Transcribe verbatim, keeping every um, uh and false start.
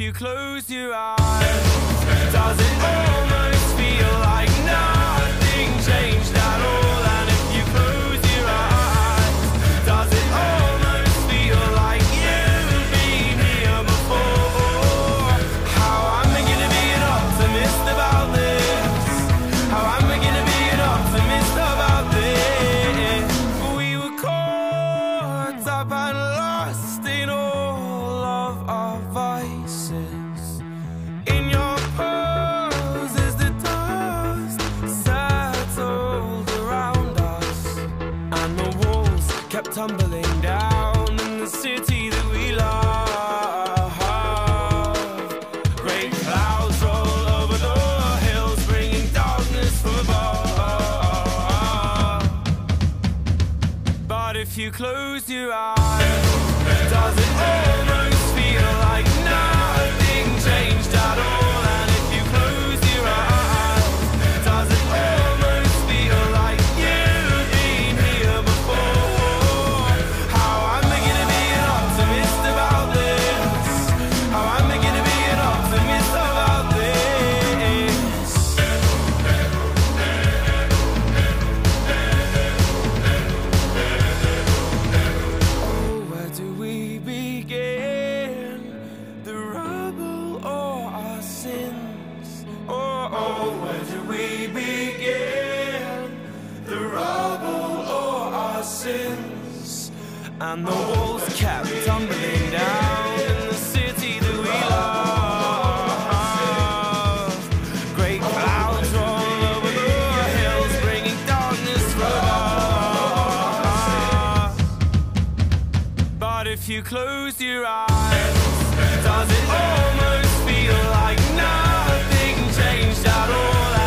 you close your eyes, does it almost feel like nothing changed at all? And if you close your eyes, does it almost feel like you've been here before? How am I gonna be an optimist about this? How am I gonna be an optimist about this? We were caught up and lost in all of our vices. In your poses, the dust settled around us, and the walls kept tumbling down in the city that we love. Great clouds roll over the hills, bringing darkness from above. But if you close your eyes, does it almost feel like nothing changed at all? And if you close your eyes, does it almost feel like you've been here before? How am I gonna be an optimist about this? How am I gonna be an optimist about this? Oh, where do we begin? The rubble or our sins? Oh, oh, where do we begin? The rubble or our sins? And the walls kept tumbling down in the city that we love. Great clouds roll over the hills, bringing darkness from above. But if you close your eyes, does it almost feel like nothing changed at all?